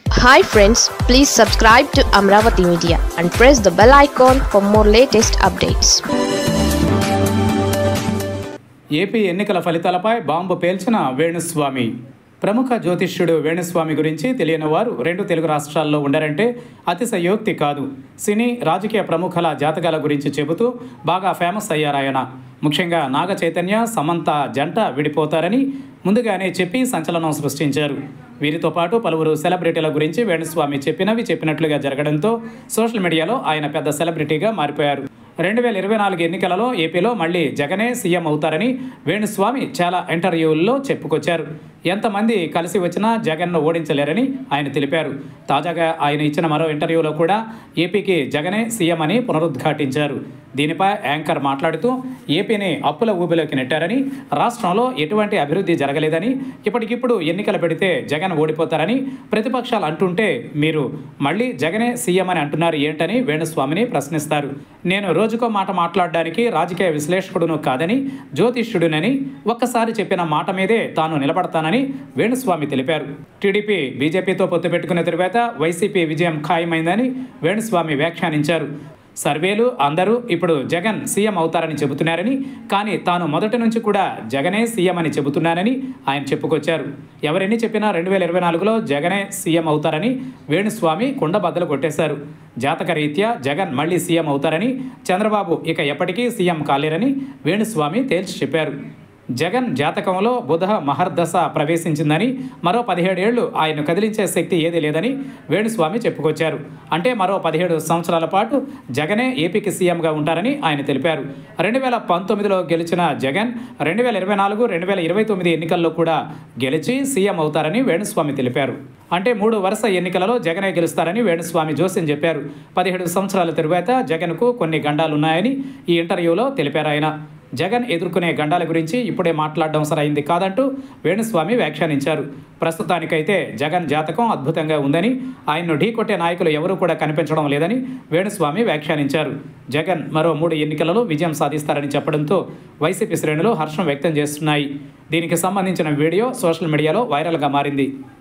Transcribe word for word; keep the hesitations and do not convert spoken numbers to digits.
Hi friends, please subscribe to Amravati Media and press the bell icon for more latest updates. AP ఎన్నికల ఫలితాలపై bomb పేల్చిన Venu Swamy. ప్రముఖ జ్యోతిష్యుడు వేణుస్వామి గురించి తెలియని వారు రెండు తెలుగు రాష్ట్రాల్లో ఉండరంటే అతిశయోక్తి కాదు. సినీ రాజకీయ ప్రముఖుల జాతకాల గురించి చెబుతూ బాగా ఫేమస్ అయ్యారాయన. ముఖ్యంగా నాగ చైతన్య సమంత జంట విడిపోతారని ముందుగానే చెప్పి సంచలనం సృష్టించారు. వీరితో పాటు పలువురు సెలబ్రిటీల గురించి వేణుస్వామి చెప్పినవి చెప్పినట్లుగా జరగడంతో సోషల్ మీడియాలో ఆయన పెద్ద సెలబ్రిటీగా మారిపోయారు. రెండు వేల ఇరవై నాలుగు ఎన్నికలలో ఏపీలో మళ్ళీ జగనే సీఎం అవుతారని వేణుస్వామి చాలా ఇంటర్వ్యూల్లో చెప్పుకొచ్చారు. ఎంతమంది కలిసి వచ్చినా జగన్ను ఓడించలేరని ఆయన తెలిపారు. తాజాగా ఆయన ఇచ్చిన మరో ఇంటర్వ్యూలో కూడా ఏపీకి జగనే సీఎం అని పునరుద్ఘాటించారు. దీనిపై యాంకర్ మాట్లాడుతూ ఏపీని అప్పుల ఊబిలోకి నెట్టారని, రాష్ట్రంలో ఎటువంటి అభివృద్ధి జరగలేదని, ఇప్పటికిప్పుడు ఎన్నికలు పెడితే జగన్ ఓడిపోతారని ప్రతిపక్షాలు అంటుంటే మీరు మళ్ళీ జగనే సీఎం అని అంటున్నారు ఏంటని వేణుస్వామిని ప్రశ్నిస్తారు. నేను రోజుకో మాట మాట్లాడడానికి రాజకీయ విశ్లేషకుడును కాదని, జ్యోతిష్యుడునని ఒక్కసారి చెప్పిన మాట మీదే తాను నిలబడతానని వేణుస్వామి తెలిపారు. టీడీపీ బీజేపీతో పొత్తు పెట్టుకున్న తరువాత వైసీపీ విజయం ఖాయమైందని వేణుస్వామి వ్యాఖ్యానించారు. సర్వేలు అందరూ ఇప్పుడు జగన్ సీఎం అవుతారని చెబుతున్నారని, కానీ తాను మొదటి నుంచి కూడా జగనే సీఎం అని చెబుతున్నానని ఆయన చెప్పుకొచ్చారు. ఎవరెన్ని చెప్పినా రెండు వేల ఇరవై నాలుగులో జగనే సీఎం అవుతారని వేణుస్వామి కుండబద్దలు కొట్టేశారు. జాతక రీత్యా జగన్ మళ్ళీ సీఎం అవుతారని, చంద్రబాబు ఇక ఎప్పటికీ సీఎం కాలేరని వేణుస్వామి తేల్చి చెప్పారు. జగన్ జాతకంలో బుధ మహర్దశ ప్రవేశించిందని, మరో పదిహేడేళ్లు ఆయన కదిలించే శక్తి ఏదీ లేదని వేణుస్వామి చెప్పుకొచ్చారు. అంటే మరో పదిహేడు సంవత్సరాల పాటు జగనే ఏపీకి సీఎంగా ఉంటారని ఆయన తెలిపారు. రెండు వేల పంతొమ్మిదిలో గెలిచిన జగన్ రెండు వేల ఇరవై నాలుగు రెండు వేల ఇరవై తొమ్మిది ఎన్నికల్లో కూడా గెలిచి సీఎం అవుతారని వేణుస్వామి తెలిపారు. అంటే మూడు వరుస ఎన్నికలలో జగనే గెలుస్తారని వేణుస్వామి జోస్యం చెప్పారు. పదిహేడు సంవత్సరాల తరువాత జగన్కు కొన్ని గండాలున్నాయని ఈ ఇంటర్వ్యూలో తెలిపారు ఆయన. జగన్ ఎదుర్కొనే గండాల గురించి ఇప్పుడే మాట్లాడడం సరైంది కాదంటూ వేణుస్వామి వ్యాఖ్యానించారు. ప్రస్తుతానికైతే జగన్ జాతకం అద్భుతంగా ఉందని, ఆయన్ను ఢీకొట్టే నాయకులు ఎవరూ కూడా కనిపించడం లేదని వేణుస్వామి వ్యాఖ్యానించారు. జగన్ మరో మూడు ఎన్నికలలో విజయం సాధిస్తారని చెప్పడంతో వైసీపీ శ్రేణులు హర్షం వ్యక్తం చేస్తున్నాయి. దీనికి సంబంధించిన వీడియో సోషల్ మీడియాలో వైరల్గా మారింది.